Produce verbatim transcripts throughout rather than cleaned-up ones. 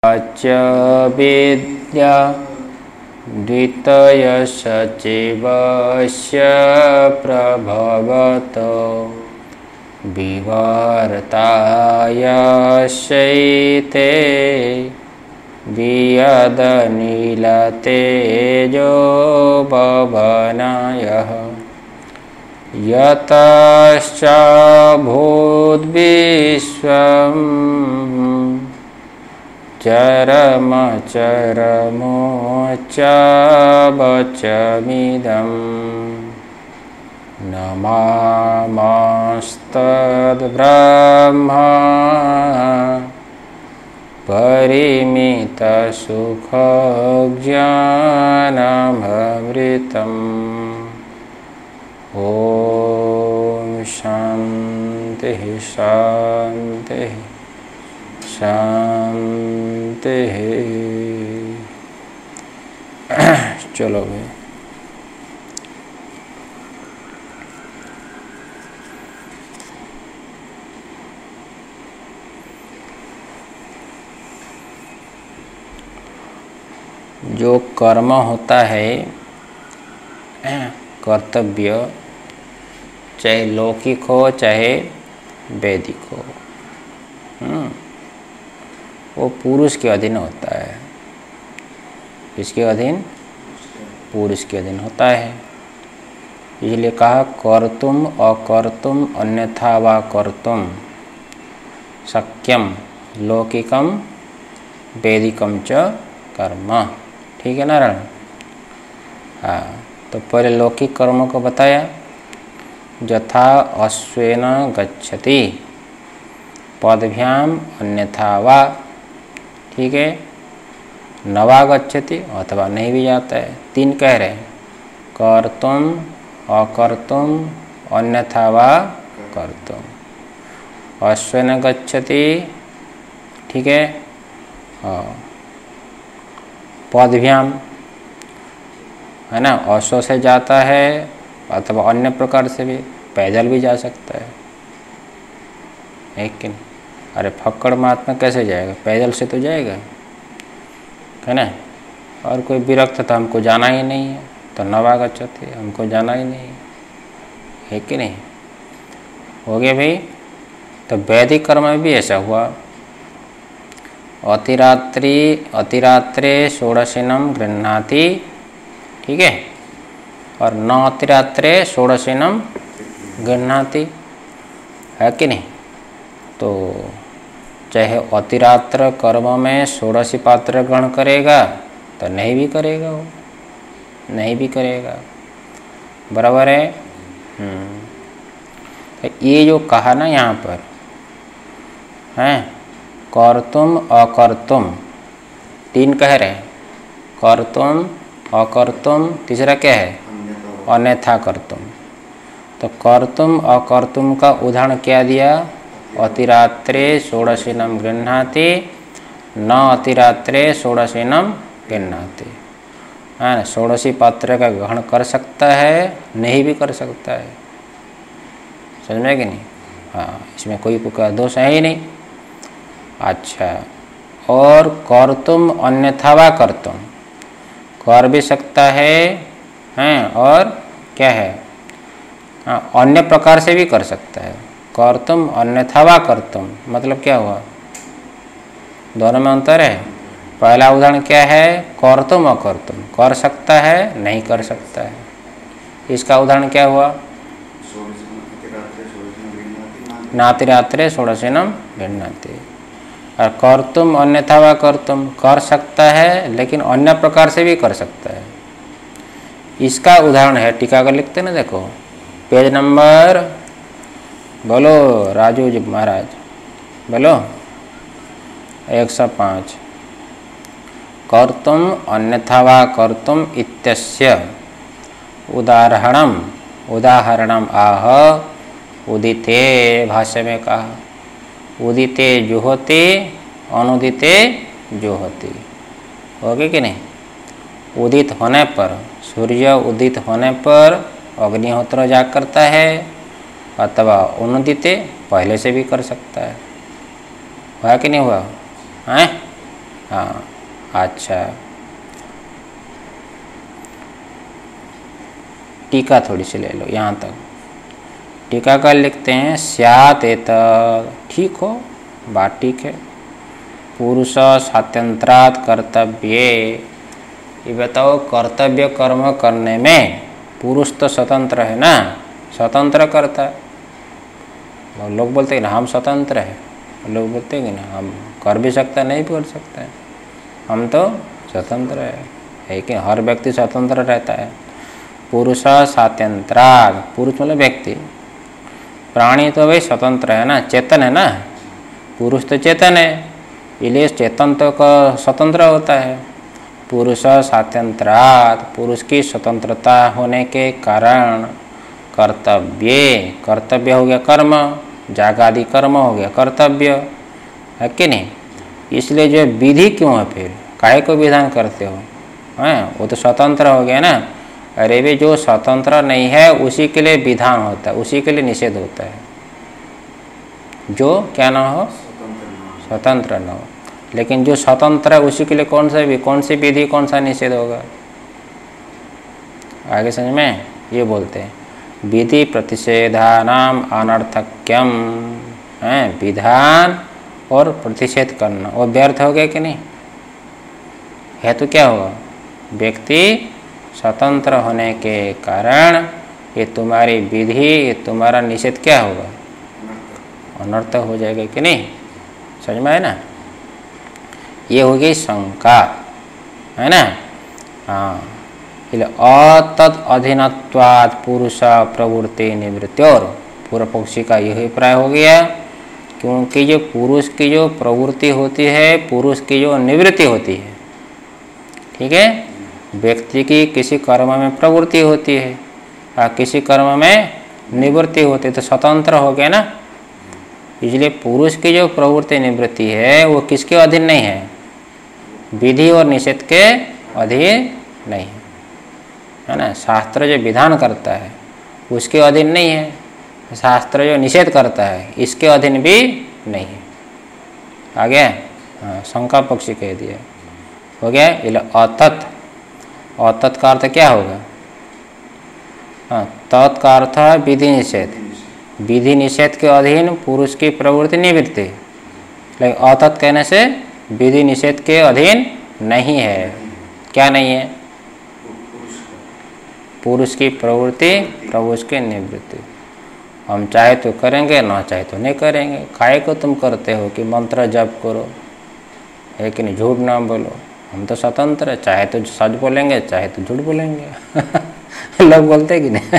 च विद्या द्वितय सचिवस्य प्रभवत विवर्ताय शैते वियदनीलतेजो भवनायः यतश्च भूद्विश्वम् चरमचरमोच्चावचमिदम् नमामस्तद्ब्रह्मा परिमितसुखज्ञानमृतम्। ॐ शान्ति शान्ति शांति। चलो भाई, जो कर्म होता है कर्तव्य, चाहे लौकिक हो चाहे वैदिक हो, वो पुरुष के अधीन होता है। किसके अधीन? पुरुष के अधीन होता है। इसलिए कहा कर्तुम अकर्तुम अन्यथा वा कर्तुम शक्यम लौकिकम वैदिकम च कर्म। ठीक है नारायण? हाँ, तो पहले लौकिक कर्मों को बताया। यथा अश्वेन गच्छति पदभ्याम अन्यथा वा, ठीक है, नवा गच्छति अथवा नहीं भी जाता है। तीन कह रहे हैं, कर्तुम अकर्तुम अन्यथा वा कर्तुम। अश्वेन गच्छति, ठीक है, हाँ, पदभ्याम है ना, अश्व से जाता है अथवा अन्य प्रकार से भी, पैदल भी जा सकता है, एक कि नहीं? अरे फक्कड़ महात्मा कैसे जाएगा? पैदल से तो जाएगा, है ना। और कोई विरक्त तो हमको जाना ही नहीं है, तो नवागच्छति हमको जाना ही नहीं है, कि नहीं? हो गया भाई। तो वैदिक कर्म में भी ऐसा हुआ। अतिरात्रि अतिरात्रे षोडशिनम गृह्णाति, ठीक है, और न अतिरात्रे षोडशिनम गृह्णाति, है कि नहीं? तो चाहे अतिरात्र कर्म में षोडशी पात्र ग्रहण करेगा तो नहीं भी करेगा, वो नहीं भी करेगा, बराबर है। हम्म, तो ये जो कहा ना यहाँ पर हैं, कर्तुम अकर्तुम, तीन कह रहे हैं, कर्तुम अकर्तुम, तीसरा क्या है? अन्यथा कर्तुम। तो कर्तुम अकर्तुम का उदाहरण क्या दिया? अतिरात्रे षोडशिनम गृह्णाति न अतिरात्रे षोडशिनम गृह्णाति। है ना, षोडशी पात्र का ग्रहण कर सकता है, नहीं भी कर सकता है, समझ में कि नहीं? हाँ, इसमें कोई प्रकार दोष है ही नहीं। अच्छा, और कर्तुम अन्यथा वा कर्तुम, कर भी सकता है, हैं, और क्या है? हाँ, अन्य प्रकार से भी कर सकता है। कर्तुम अन्यथा वा कर्तुम मतलब क्या हुआ? दोनों में अंतर है। पहला उदाहरण क्या है? कर्तुम अकर्तुम, कर सकता है, नहीं कर सकता है। इसका उदाहरण क्या हुआ? नातिरात्रे षोडशिनम गृह्णाति। और कर्तुम अन्यथा वा कर्तुम, कर सकता है लेकिन अन्य प्रकार से भी कर सकता है। इसका उदाहरण है, टीका का लिखते ना, देखो पेज नंबर, बोलो राजू जी महाराज, बोलो एक सौ पाँच। कर्तुम अन्यथा वा कर्तुम इत्यस्य उदाहरणम उदाहरणम आह उदिते, भाष्य में कहा उदिते जुहोति अनुदिते जुहोति। हो गए कि नहीं? उदित होने पर, सूर्य उदित होने पर अग्निहोत्र जाग करता है, अथवा उन्नतिते पहले से भी कर सकता है। हुआ कि नहीं हुआ? हैं? हाँ अच्छा, टीका थोड़ी सी ले लो यहाँ तक। टीका का लिखते हैं स्यात् एतत्, ठीक हो, बात ठीक है। पुरुष स्वातंत्रात् कर्तव्ये, ये बताओ कर्तव्य कर्म करने में पुरुष तो स्वतंत्र है ना, स्वतंत्र करता है। लोग बोलते हैं ना हम स्वतंत्र है, लोग बोलते हैं कि ना हम कर भी सकता नहीं भी कर सकता है, हम तो स्वतंत्र है, है कि हर व्यक्ति स्वतंत्र रहता है। पुरुष स्वातंत्रात्, पुरुष मतलब व्यक्ति, प्राणी तो भाई स्वतंत्र है ना, चेतन है ना, पुरुष तो चेतन है, इसलिए चेतन तो का स्वतंत्र होता है। पुरुष स्वातंत्रात्, पुरुष की स्वतंत्रता होने के कारण कर्तव्ये, कर्तव्य हो गया कर्म, जागादि कर्म हो गया कर्तव्य, है कि नहीं। इसलिए जो विधि क्यों है, फिर काहे को विधान करते हो, हैं वो तो स्वतंत्र हो गया ना। अरे भी जो स्वतंत्र नहीं है उसी के लिए विधान होता है, उसी के लिए निषेध होता है, जो क्या ना हो, स्वतंत्र न हो। लेकिन जो स्वतंत्र है उसी के लिए कौन सा भी कौन सी विधि कौन सा निषेध होगा, आगे समझ में। ये बोलते हैं विधि प्रतिषेधानाम अनर्थक्यम, है विधान और प्रतिषेध करना वो व्यर्थ हो गया कि नहीं है, तो क्या होगा, व्यक्ति स्वतंत्र होने के कारण ये तुम्हारी विधि, ये तुम्हारा निषेध क्या होगा, अनर्थ हो जाएगा कि नहीं, समझ में है ना। ये हो गई शंका, है ना। हाँ, अतत् अधीनत्वात् पुरुष प्रवृत्ति निवृत्ति, और पूर्व पक्षी का यही प्राय हो गया, क्योंकि जो पुरुष की जो प्रवृत्ति होती है, पुरुष की जो निवृत्ति होती है, ठीक है, व्यक्ति की किसी कर्म में प्रवृत्ति होती है और किसी कर्म में निवृत्ति होती है, तो स्वतंत्र हो गया ना। इसलिए पुरुष की जो प्रवृत्ति निवृत्ति है वो किसके अधीन नहीं है, विधि और निषेध के अधीन नहीं है, है ना। शास्त्र जो विधान करता है उसके अधीन नहीं है, शास्त्र जो निषेध करता है इसके अधीन भी नहीं है। आ गया, हाँ, शंका पक्षी कह दिया, हो गया। अतत्, अतत् का अर्थ क्या होगा, हाँ, तत् का अर्थ है विधि निषेध, विधि निषेध के अधीन पुरुष की प्रवृत्ति निवृत्ति, लेकिन अतत् कहने से विधि निषेध के अधीन नहीं है, क्या नहीं है, पुरुष की प्रवृत्ति पुरुष की निवृत्ति। हम चाहे तो करेंगे, ना चाहे तो नहीं करेंगे। काहे को तुम करते हो कि मंत्र जप करो, है कि नहीं, झूठ ना बोलो, हम तो स्वतंत्र है, चाहे तो सच बोलेंगे चाहे तो झूठ बोलेंगे लोग बोलते कि नहीं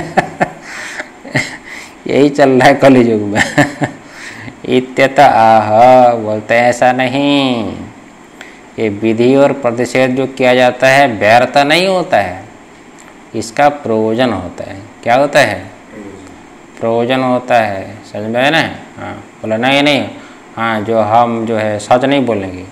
यही चल रहा है कलयुग में इत्यत आह, बोलते हैं ऐसा नहीं, ये विधि और प्रतिषेध जो किया जाता है व्यर्थ नहीं होता है, इसका प्रयोजन होता है। क्या होता है, प्रयोजन होता है, समझ में है ना। हाँ, बोला नहीं नहीं, हाँ जो हम जो है सच नहीं बोलेंगे,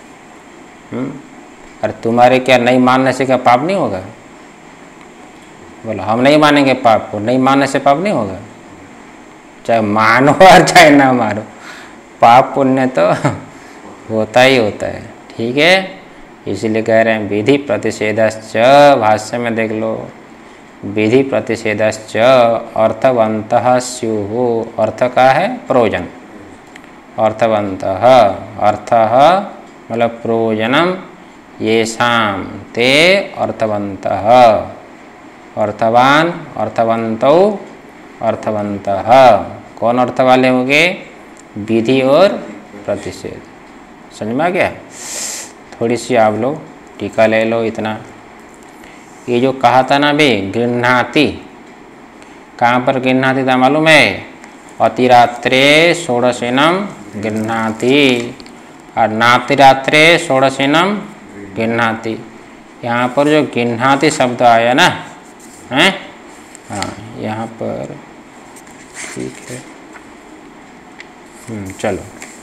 अरे तुम्हारे क्या नहीं मानने से क्या पाप नहीं होगा, बोला हम नहीं मानेंगे पाप को, नहीं मानने से पाप नहीं होगा, चाहे मानो और चाहे ना मानो, पाप पुण्य तो होता ही होता है, ठीक है। इसलिए कह रहे हैं विधि प्रतिषेधश्च, भाष्य में देख लो, विधि प्रतिषेधश्च अर्थवन्तः स्युः, अर्थ का है प्रयोजन, अर्थवन्तः अर्थः मतलब प्रयोजनम येषां ते अर्थवन्तः, अर्थवान अर्थवन्तौ अर्थवन्तः, कौन अर्थ वाले होंगे, विधि और प्रतिषेध। समझ में आ गया। थोड़ी सी आप लोग टीका ले लो इतना। ये जो कहा था ना बे गृह्णाति, कहाँ पर गृह्णाति था मालूम है, अतिरात्रे षोडशिनम गृह्णाति और नातिरात्रे षोडशिनम गृह्णाति। यहाँ पर जो गृह्णाति शब्द आया ना, हैं, हाँ यहाँ पर ठीक है, हम्म चलो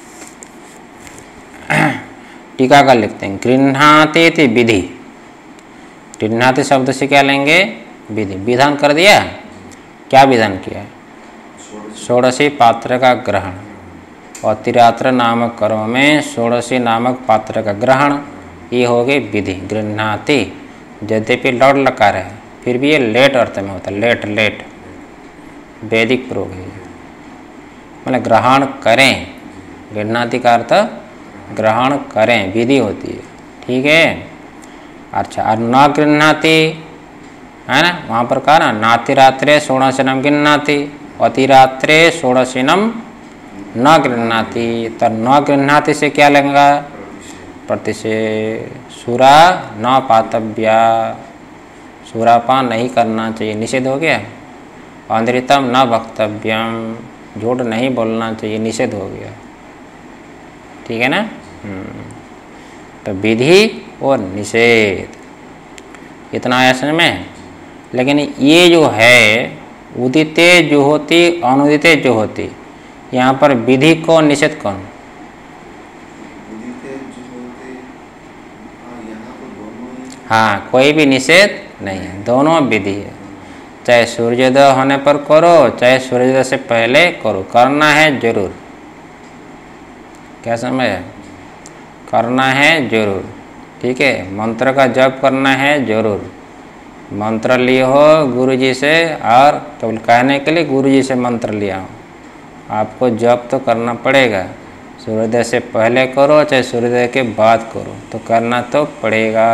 टीका कर लिखते हैं। गृह्णाति थी विधि, गृह्णाति शब्द से क्या लेंगे, विधि, विधान कर दिया। क्या विधान किया, षोडशी पात्र का ग्रहण, अतिरात्र नामक कर्म में षोडशी नामक पात्र का ग्रहण, ये हो गई विधि। गृह्णाति यद्यपि लौट लकार है फिर भी ये लेट अर्थ में होता है, लेट लेट वैदिक प्रयोग है, मतलब ग्रहण करें। गृह्णाति का अर्थ ग्रहण करें, विधि होती है, ठीक है। अच्छा, और न गृह्णाति है ना, वहाँ पर कहा ना नातिरात्रे षोडशिनम गृह्णाति, अतिरात्रे षोडशिनम न गृह्णाति। तो न गृह्णाति से क्या लगेगा, प्रतिषेध, सुरा न पातव्या, सुरापान नहीं करना चाहिए, निषेध हो गया। अनृतम न वक्तव्यम, झूठ नहीं बोलना चाहिए, निषेध हो गया, ठीक है ना। तो विधि और निषेध इतना आया समझ में। लेकिन ये जो है उदिते जो होती अनुदिते जो होती, यहाँ पर विधि कौन निषेध कौन? हाँ, कोई भी निषेध नहीं है, दोनों विधि है। चाहे सूर्योदय होने पर करो चाहे सूर्योदय से पहले करो, करना है जरूर। क्या समझ, करना है जरूर, ठीक है। मंत्र का जप करना है जरूर। मंत्र लिए हो गुरुजी से, और केवल कहने के लिए गुरुजी से मंत्र लिया हो, आपको जप तो करना पड़ेगा। सूर्योदय से पहले करो चाहे सूर्योदय के बाद करो, तो करना तो पड़ेगा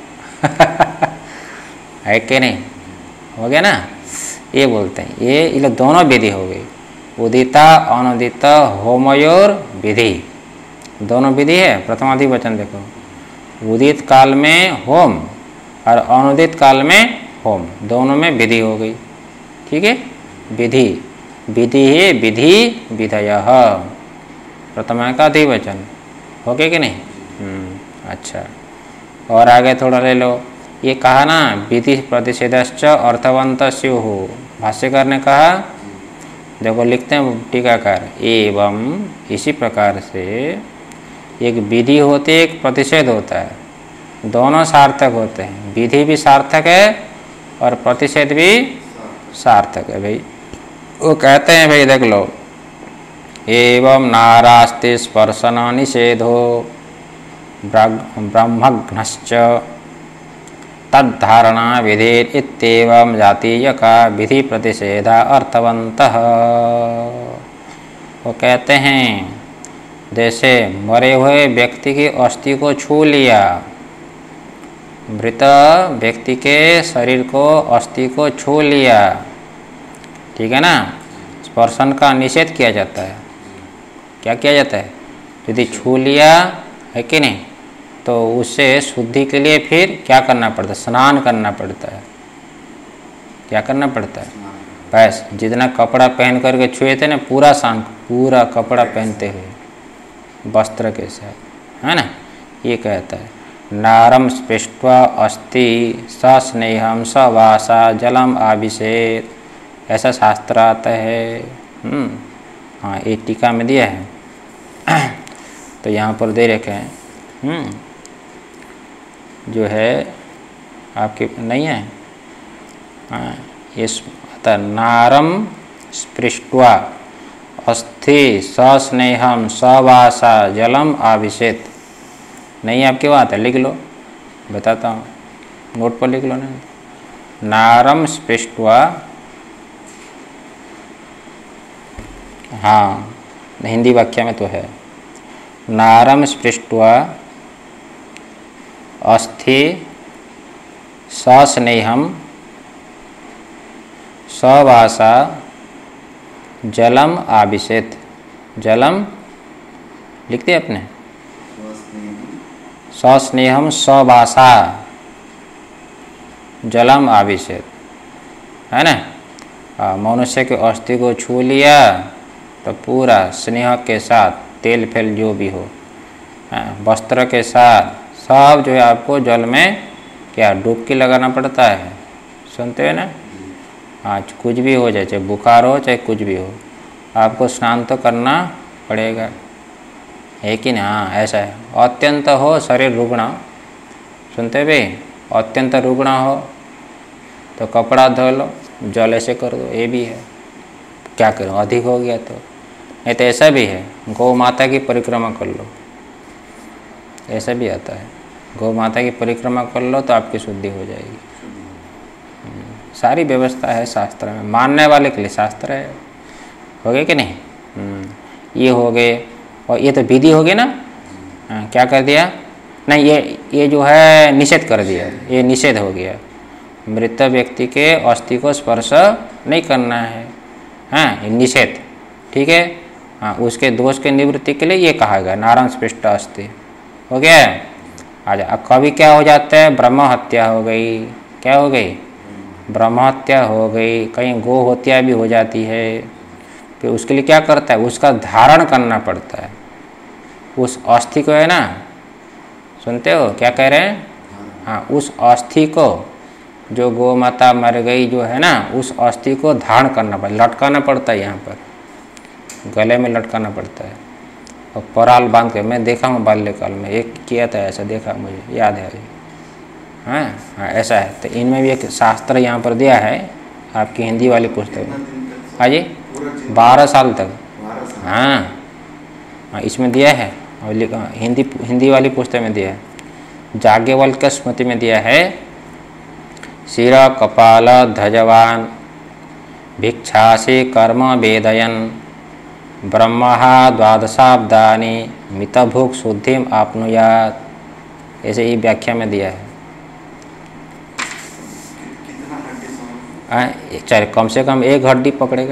है कि नहीं, हो गया ना। ये बोलते हैं, ये ये दोनों विधि हो गई, उदिता अनुदिता होमयोर विधि, दोनों विधि है। प्रथमादि वचन देखो, उदित काल में होम और अनुदित काल में होम, दोनों में विधि हो गई, ठीक है। विधि विधि है, विधि विधयः, प्रथमा का अधिवचन हो गया कि नहीं। अच्छा, और आगे थोड़ा ले लो। ये कहा ना विधि प्रतिषेधश्च अर्थवंत स्युः, भाष्यकार ने कहा, देखो लिखते हैं टीकाकार, एवं इसी प्रकार से एक विधि होती है एक प्रतिषेध होता है, दोनों सार्थक होते हैं। विधि भी सार्थक है और प्रतिषेध भी सार्थक है भाई। वो कहते हैं भाई देख लो, एवं नारास्ति स्पर्शन निषेधो ब्रह्मघ्नश्च तद्धारणा विधि इत्येवं जातीय का विधि प्रतिषेधा अर्थवंतः। वो कहते हैं जैसे मरे हुए व्यक्ति की अस्थि को छू लिया, मृत व्यक्ति के शरीर को अस्थि को छू लिया, ठीक है ना, स्पर्शन का निषेध किया जाता है। क्या किया जाता है, यदि छू लिया है कि नहीं, तो उससे शुद्धि के लिए फिर क्या करना पड़ता है, स्नान करना पड़ता है। क्या करना पड़ता है, बस जितना कपड़ा पहन करके छुए थे ना, पूरा शांत पूरा कपड़ा पहनते हुए वस्त्र के साथ, है ना। ये कहता है नारम स्पृष्ट्वा अस्ति सस्नेहम सवासा जलम अभिषेक, ऐसा शास्त्र आता है। हम्म हाँ, एक टीका में दिया है तो यहाँ पर दे रखे हैं। हम्म जो है आपके नहीं है, हाँ, इस नारम स्पृष्ट्वा अस्थि सस्नेहम सवासा जलम अभिषेक, नहीं आपके बात है, लिख लो, बताता हूँ, नोट पर लिख लो ना। नारम स्पृष्ट्वा, हाँ हिंदी वाक्य में तो है, नारम स्पृष्ट्वा अस्थि सस्नेहम सवासा जलम अभिषेक, जलम लिखते अपने, सस्नेहम सवासा जलम अभिषेक, है ना। मनुष्य के अस्थि को छू लिया तो पूरा स्नेह के साथ, तेल फेल जो भी हो, वस्त्र के साथ सब जो है आपको जल में क्या डुबकी लगाना पड़ता है, सुनते हैं ना। आज कुछ भी हो जाए, चाहे बुखार हो चाहे कुछ भी हो, आपको स्नान तो करना पड़ेगा, है कि नहीं। हाँ ऐसा है। अत्यंत हो शरीर रुग्ण, सुनते भाई, अत्यंत रुग्ण हो तो कपड़ा धो लो, जल ऐसे कर दो, ये भी है। क्या करो, अधिक हो गया तो नहीं तो ऐसा भी है, गौ माता की परिक्रमा कर लो, ऐसा भी आता है, गौ माता की परिक्रमा कर लो तो आपकी शुद्धि हो जाएगी। सारी व्यवस्था है शास्त्र में, मानने वाले के लिए शास्त्र है। हो गए कि नहीं? ये हो गए, और ये तो विधि हो गई ना। हाँ, क्या कर दिया? नहीं, ये ये जो है निषेध कर दिया, ये निषेध हो गया। मृत व्यक्ति के अस्थि को स्पर्श नहीं करना है, हाँ, ये निषेध, ठीक है। हाँ, उसके दोष के निवृत्ति के लिए ये कहा गया, नारायण स्पृष्ट अस्थि। हो गया? आजा। अब कभी क्या हो जाता है? ब्रह्म हत्या हो गई। क्या हो गई? ब्रह्म हत्या हो गई। कहीं गो हत्या भी हो जाती है, फिर उसके लिए क्या करता है? उसका धारण करना पड़ता है। उस अस्थि को है ना, सुनते हो क्या कह रहे हैं? हाँ, उस अस्थि को, जो गौ माता मर गई जो है ना, उस अस्थि को धारण करना पड़ता, लटकाना पड़ता है, यहाँ पर गले में लटकाना पड़ता है, और पराल बांध के। मैं देखा हूँ बाल्यकाल में, एक किया था ऐसा, देखा, मुझे याद है अभी। हाँ हाँ, ऐसा है। तो इनमें भी एक शास्त्र यहाँ पर दिया है, आपकी हिंदी वाली पुस्तक में। हाँ जी, बारह साल तक। हाँ हाँ, इसमें दिया है, और लिखा हिंदी हिंदी वाली पुस्तक में दिया है। याज्ञवल्क्य स्मृति में दिया है, शिर कपाल ध्वजवान भिक्षासी कर्म वेदयन ब्रह्मा द्वादशाब्दानि मितभुक् शुद्धिम आपनुयात्। ऐसे ही व्याख्या में दिया है। चल, कम से कम एक हड्डी पकड़ेगा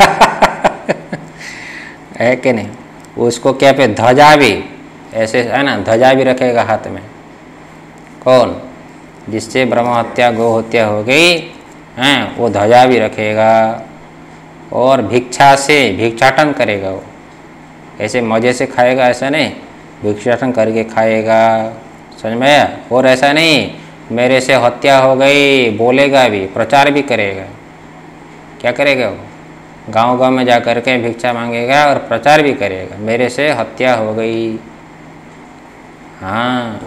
है कि नहीं? उसको क्या पे ध्वजा भी ऐसे है ना, ध्वजा भी रखेगा हाथ में। कौन? जिससे ब्रह्म हत्या गौ हत्या हो गई हैं, वो ध्वजा भी रखेगा। और भिक्षा से भिक्षाटन करेगा, वो ऐसे मज़े से खाएगा, ऐसा नहीं, भिक्षाटन करके खाएगा। समझ में आया? और ऐसा नहीं मेरे से हत्या हो गई बोलेगा भी, प्रचार भी करेगा। क्या करेगा वो? गांव गांव में जा कर के भिक्षा मांगेगा और प्रचार भी करेगा, मेरे से हत्या हो गई। हाँ,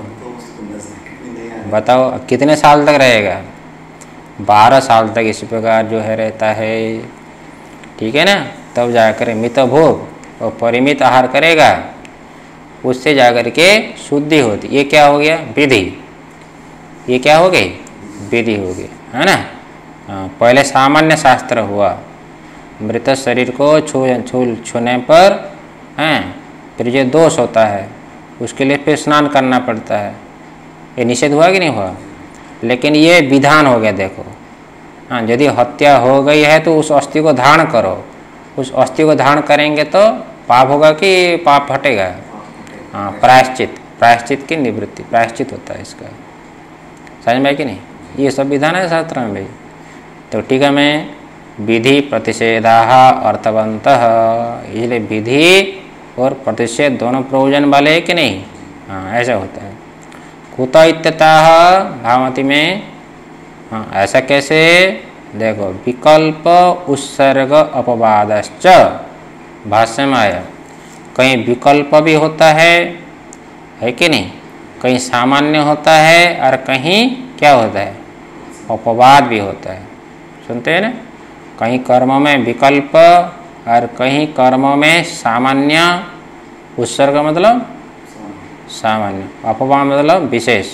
बताओ कितने साल तक रहेगा? बारह साल तक इस प्रकार जो है रहता है, ठीक है ना। तब जाकर मित भोग और परिमित आहार करेगा, उससे जाकर के शुद्धि होती। ये क्या हो गया? विधि। ये क्या हो गई? विधि हो गई, है ना। हाँ, पहले सामान्य शास्त्र हुआ, मृत शरीर को छू छू छूने पर हैं फिर जो दोष होता है उसके लिए फिर स्नान करना पड़ता है। ये निषेध हुआ कि नहीं हुआ? लेकिन ये विधान हो गया। देखो, हाँ, यदि हत्या हो गई है तो उस अस्थि को धारण करो। उस अस्थि को धारण करेंगे तो पाप होगा कि पाप हटेगा? हाँ, प्रायश्चित, प्रायश्चित की निवृत्ति, प्रायश्चित होता है इसका। समझ में कि नहीं? ये सब विधान है शास्त्र में भाई। तो टीका में विधि प्रतिषेधाः अर्थवन्तः, इसलिए विधि और प्रतिषेध दोनों प्रयोजन वाले है कि नहीं? हाँ, ऐसा होता है। कुत इत्यतः भावमति में, हाँ, ऐसा कैसे? देखो, विकल्प उत्सर्ग अपवादश्च, भाष्य में आया। कहीं विकल्प भी होता है, है कि नहीं? कहीं सामान्य होता है और कहीं क्या होता है? अपवाद भी होता है। सुनते हैं ना? कहीं कर्मों में विकल्प और कहीं कर्मों में सामान्य। उत्सर्ग मतलब सामान्य, अपवाद मतलब विशेष।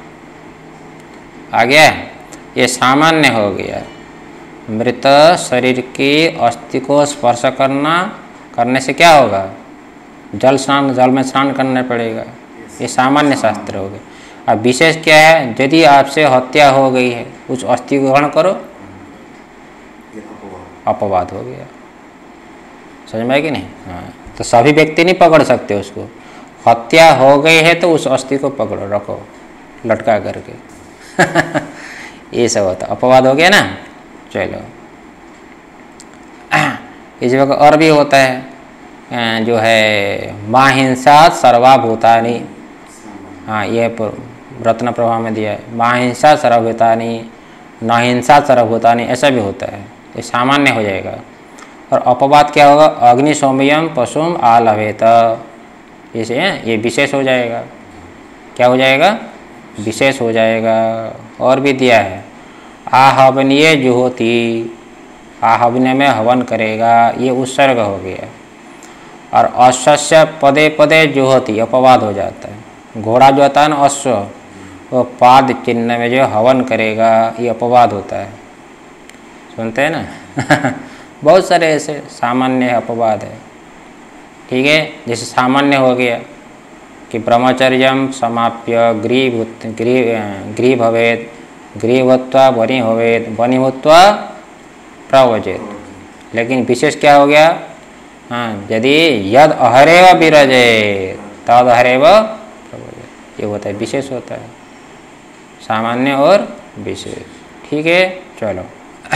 आ गया? ये सामान्य हो गया। मृत शरीर की अस्थि को स्पर्श करना, करने से क्या होगा? जल स्नान, जल में स्नान करना पड़ेगा। ये सामान्य शास्त्र हो गया। अब विशेष क्या है? यदि आपसे हत्या हो गई है, उस अस्थि को ग्रहण करो, अपवाद हो गया। समझ में आया कि नहीं? हाँ, तो सभी व्यक्ति नहीं पकड़ सकते उसको। हत्या हो गई है तो उस अस्थि को पकड़ो, रखो लटका करके ये सब होता, अपवाद हो गया ना। चलो, इस जगह और भी होता है जो है मां हिंसा सर्वभूतानि। हाँ, ये रत्न प्रभा में दिया है, मां हिंसा सर्वभूतानि न हिंसा सर्वभूतानि, ऐसा भी होता है। ये सामान्य हो जाएगा। और अपवाद क्या होगा? अग्नि सौम्यम पशुम आलभेत, इसे ये विशेष हो जाएगा। क्या हो जाएगा? विशेष हो जाएगा। और भी दिया है, आहवनीय जुहोति, आहवनीय में हवन करेगा, ये उत्सर्ग हो गया। और अश्वस्य पदे पदे जुहोति अपवाद हो जाता है। घोड़ा जो होता है ना अश्व, वो पाद चिन्ह में जो हवन करेगा ये अपवाद होता है। सुनते हैं ना बहुत सारे ऐसे सामान्य अपवाद है। ठीक है, जैसे सामान्य हो गया कि ब्रह्मचर्यम समाप्य गृह गृह गृह भवेत, गृह भूत्वा बनी भवेत, बनी भूत्वा प्रवजेत। लेकिन विशेष क्या हो गया? हाँ, यदि यद अहरेव विरजेत तद अहरेव प्रवजेत, ये होता है विशेष होता है, सामान्य और विशेष। ठीक है, चलो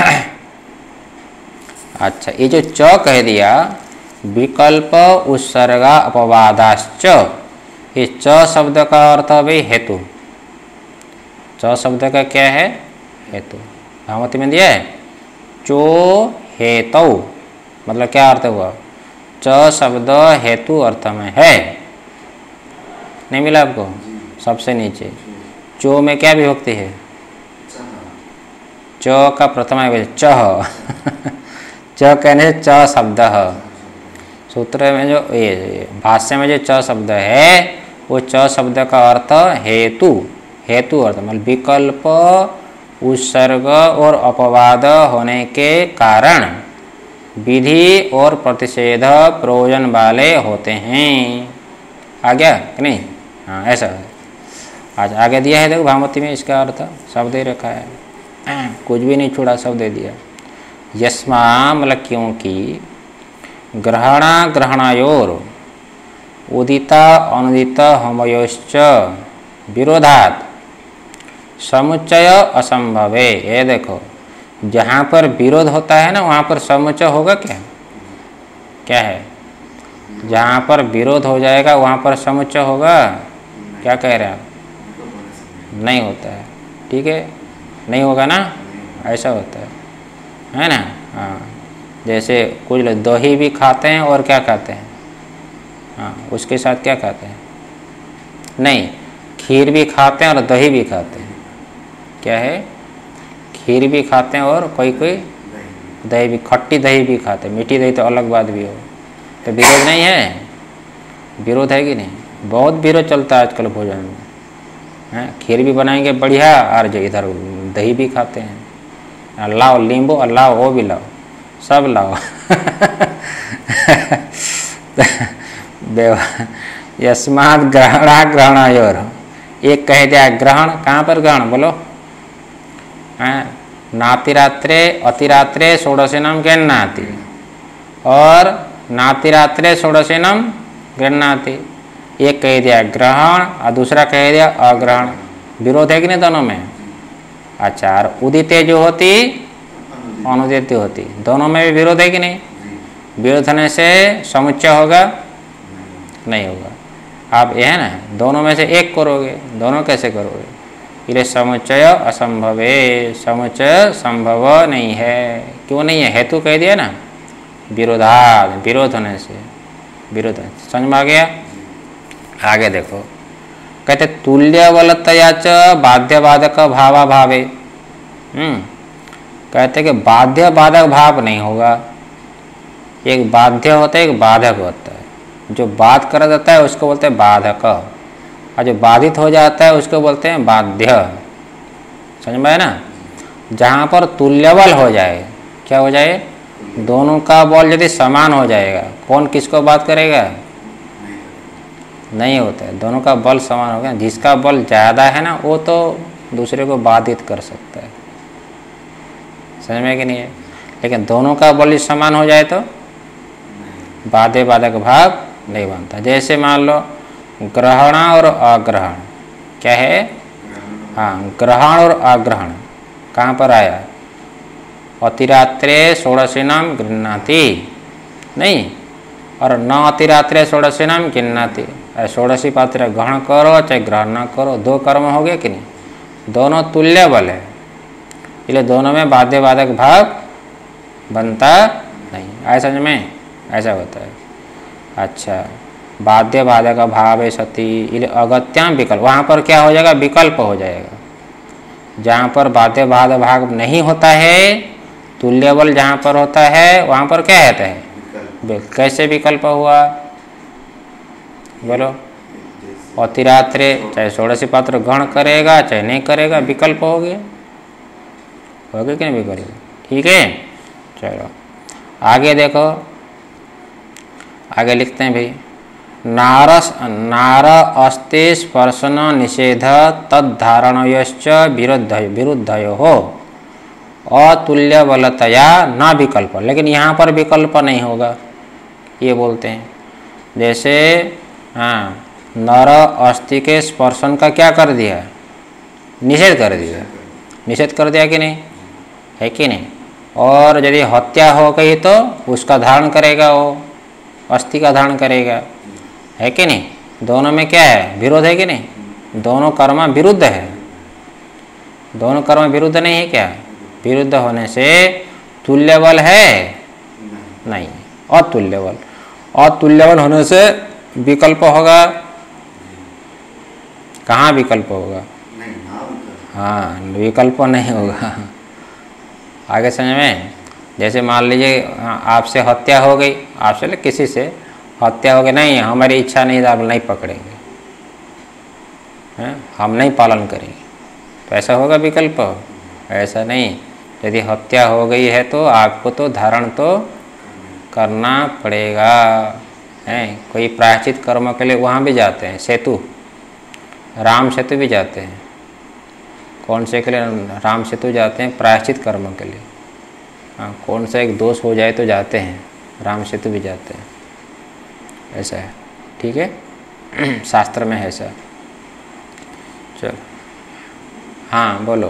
अच्छा, ये जो च कह दिया विकल्प उत्सर्गा अपवादाश्च, ये च शब्द का अर्थ भाई हेतु। च शब्द का क्या है? हेतु। भामती में दिया है चो हेतु, मतलब क्या अर्थ हुआ? च शब्द हेतु अर्थ में है। नहीं मिला आपको? सबसे नीचे चो में क्या विभक्ति है? च का प्रथमा विभक्ति चह च कहने से च शब्द, सूत्र में जो ये भाष्य में जो च शब्द है वो च शब्द का अर्थ हेतु, हेतु अर्थ मतलब विकल्प उत्सर्ग और अपवाद होने के कारण विधि और प्रतिषेध प्रयोजन वाले होते हैं। आ गया कि नहीं? हाँ, ऐसा है। आज आगे दिया है देखो भामती में, इसका अर्थ शब्द ही रखा है, कुछ भी नहीं छोड़ा, शब्द दे दिया। यस्मा मतलब क्योंकि ग्रहणा ग्रहणायोर उदिता अनुदित होमयोश्च विरोधात समुच्चय असंभवे। ये देखो जहाँ पर विरोध होता है ना वहाँ पर समुच्चय होगा क्या? क्या है? जहाँ पर विरोध हो जाएगा वहाँ पर समुच्चय होगा? क्या कह रहे हैं आप? नहीं होता है। ठीक है, नहीं होगा ना, ऐसा होता है, है ना? हाँ, जैसे कुछ लोग दही भी खाते हैं और क्या खाते हैं? हाँ, उसके साथ क्या खाते हैं? नहीं, खीर भी खाते हैं और दही भी खाते हैं। क्या है? खीर भी खाते हैं और कोई कोई दही भी, खट्टी दही भी खाते हैं। मीठी दही तो अलग बात भी हो, तो विरोध नहीं है? विरोध है कि नहीं? बहुत विरोध चलता है आजकल भोजन में। हैं, खीर भी बनाएंगे बढ़िया और जो इधर दही भी खाते हैं। लाओ नींबू और लाओ वो भी लाओ, सब लाओ यस्मात् ग्रहणा ग्रहणायोर, एक कह दिया ग्रहण, कहाँ पर ग्रहण बोलो? हैं, नातिरात्रे अतिरात्रे षोडशिनम गृह्णाति और नातिरात्रे षोडशिनम गृह्णाति। एक कह दिया ग्रहण और दूसरा कह दिया अग्रहण। विरोध है कि नहीं दोनों में? अच्छा, और उदिते जो होती अनुदित होती, दोनों में भी विरोध है कि नहीं? विरोध होने से समुच्चय होगा? नहीं होगा। आप यह है ना, दोनों में से एक करोगे, दोनों कैसे करोगे? इसलिए समुच्चय असंभव है, समुच्चय संभव नहीं है। क्यों नहीं है? हेतु कह दिया ना, विरोधाद, विरोध होने से, विरोध। समझ में आ गया? आगे देखो, कहते तुल्य बलतया च बाध्य बाधक भावा भावे। हम्म कहते कि बाध्य बाधक भाव नहीं होगा। एक बाध्य होता है, एक बाधक होता है। जो बाध कर देता है उसको बोलते हैं बाधक, और जो बाधित हो जाता है उसको बोलते हैं बाध्य। समझ में है ना? जहाँ पर तुल्य बल हो जाए, क्या हो जाए? दोनों का बल यदि समान हो जाएगा, कौन किसको बात करेगा? नहीं होता है। दोनों का बल समान होगा, जिसका बल ज़्यादा है ना वो तो दूसरे को बाधित कर सकता है। समझ में कि नहीं है? लेकिन दोनों का बल समान हो जाए तो बाध्य बाधक भाव नहीं बनता। जैसे मान लो ग्रहण और अग्रहण, क्या है? हाँ, ग्रहण और अग्रहण कहाँ पर आया? अतिरात्रे षोडशिनम गृह्णाति, नहीं, और न अतिरात्रे षोडशिनम गृह्णाति। षोडशी पात्र ग्रहण करो चाहे ग्रहण न करो, दो कर्म हो गए कि नहीं? दोनों तुल्य बल है, इसलिए दोनों में बाध्य बाधक भाव बनता नहीं। ऐसा समझ में? ऐसा होता है। अच्छा, बाध्य बाधक भाव है सती अगत्याम विकल्प, वहाँ पर क्या हो जाएगा? विकल्प हो जाएगा। जहाँ पर बाध्य बाधक भाव नहीं होता है, तुल्य बल जहाँ पर होता है वहाँ पर क्या होता है? कैसे विकल्प हुआ? बोलो। अतिरात्रे चाहे षोडशी पात्र ग्रहण करेगा चाहे नहीं करेगा, विकल्प हो गया, हो गया कि नहीं विकल्प? ठीक है, चलो आगे देखो, आगे लिखते हैं भाई, नारस नार अस्ति स्पर्शन निषेध तद्धारणयोश्च विरुद्ध विरुद्धयो हो अतुल्य बलतया न विकल्प। लेकिन यहाँ पर विकल्प नहीं होगा, ये बोलते हैं। जैसे हाँ, नर अस्थि के स्पर्शन का क्या कर दिया? निषेध कर दिया, निषेध कर दिया कि नहीं, है कि नहीं? और यदि हत्या हो गई तो उसका धारण करेगा, वो अस्थि का धारण करेगा, है कि नहीं? दोनों में क्या है? विरोध है कि नहीं? दोनों कर्म विरुद्ध है, दोनों कर्म विरुद्ध नहीं है क्या? विरुद्ध होने से तुल्य बल है नहीं, अतुल्य बल। अतुल्य बल होने से विकल्प होगा, कहाँ विकल्प होगा? हाँ, विकल्प नहीं होगा। आगे समझ में? जैसे मान लीजिए आपसे हत्या हो गई, आपसे किसी से हत्या हो गई, नहीं हमारी इच्छा नहीं, आप नहीं पकड़ेंगे, हैं, हम नहीं पालन करेंगे, तो ऐसा होगा विकल्प? ऐसा नहीं। यदि हत्या हो गई है तो आपको तो धारण तो करना पड़ेगा, हैं। कोई प्रायश्चित कर्म के लिए वहाँ भी जाते हैं, सेतु, राम सेतु भी जाते हैं। कौन से के लिए राम सेतु जाते हैं? प्रायश्चित कर्म के लिए। हाँ, कौन सा एक दोष हो जाए तो जाते हैं, राम सेतु भी जाते हैं, ऐसा है, ठीक है। शास्त्र में है ऐसा। चलो हाँ बोलो।